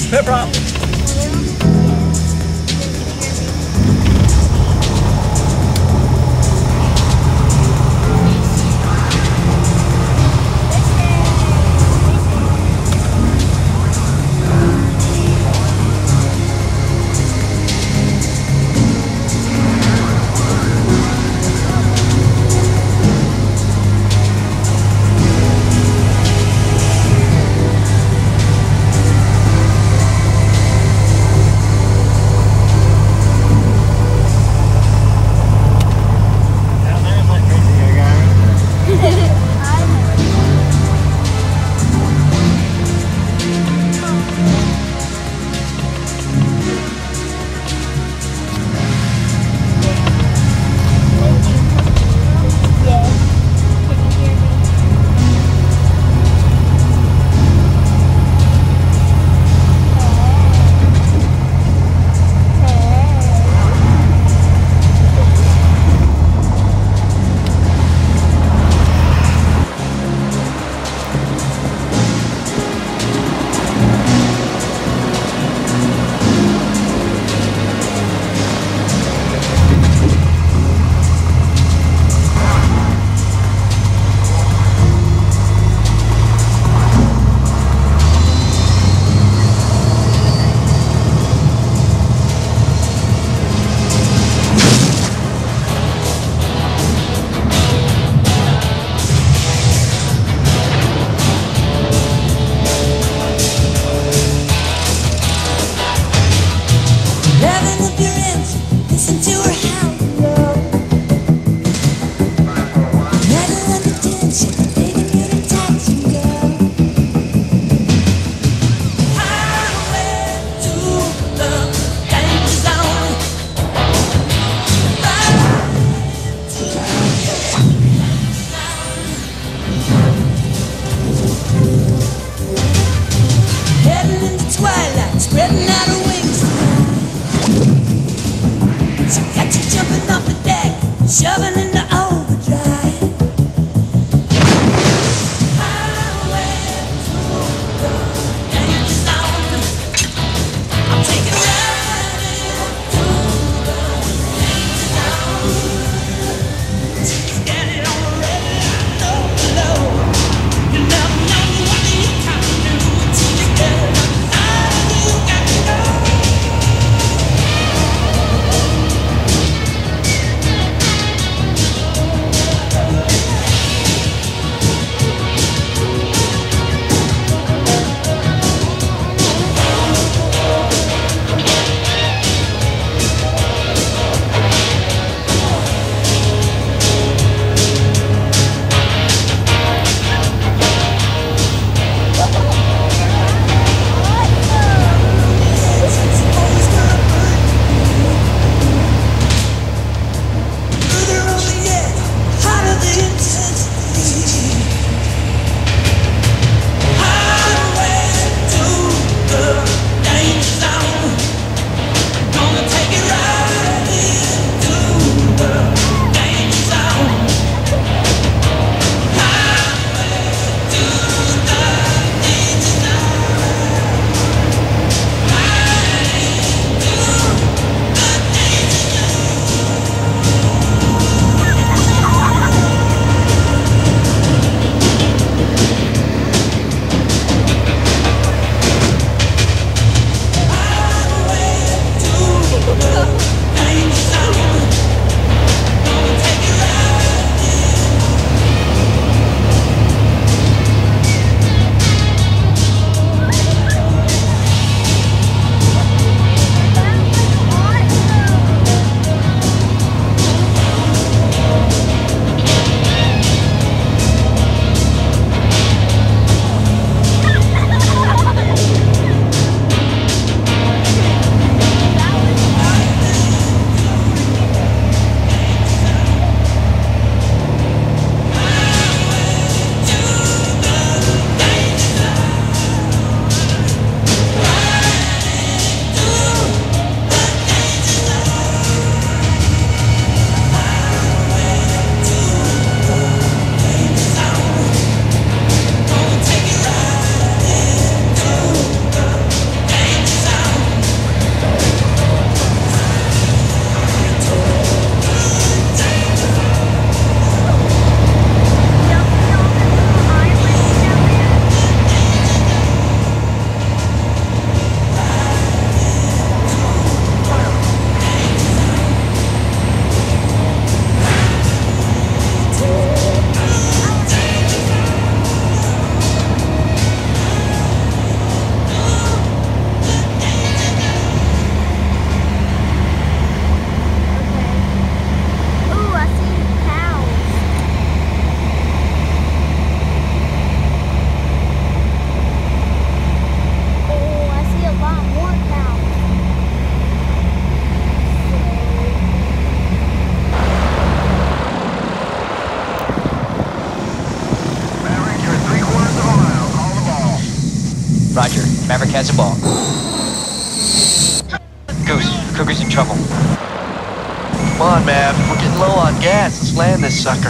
No problem. catch a ball. Goose, Cougar's in trouble. Come on, man. We're getting low on gas. Let's land this sucker.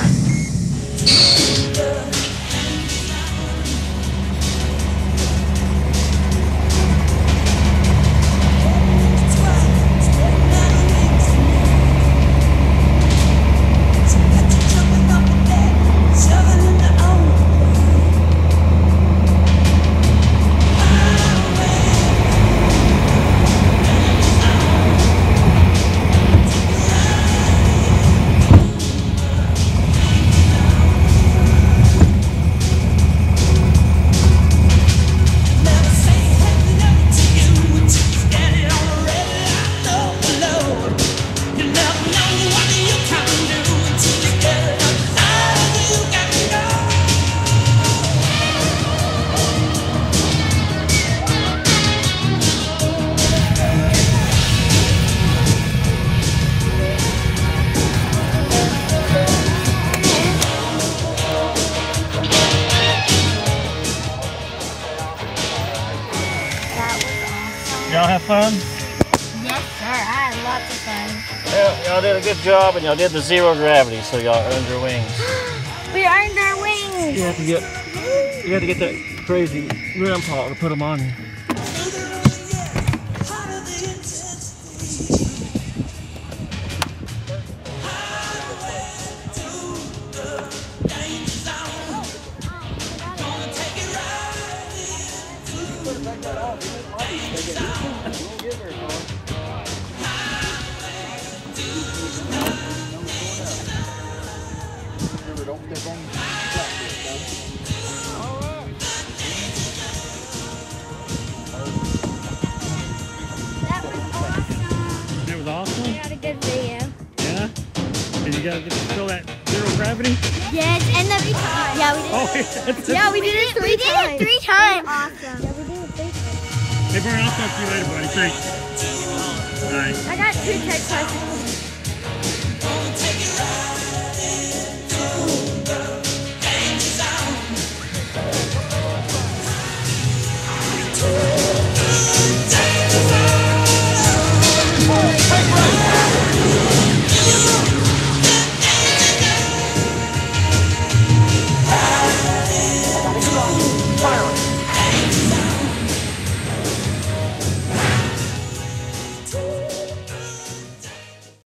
Y'all have fun? Yes, sir. I had lots of fun. Well, y'all did a good job, and y'all did the zero gravity, so y'all earned your wings. We earned our wings. You have to get that crazy grandpa to put them on you. That was awesome. We had a good video. Yeah? Did you guys feel that zero gravity? Yes, and the yeah, we did. Oh, Yeah, we did it 3 times. 3 times. Awesome. Yeah, we did it 3 times. Hey, Brian, I'll talk to you later, buddy. Thanks. All right. I got 2 text messages.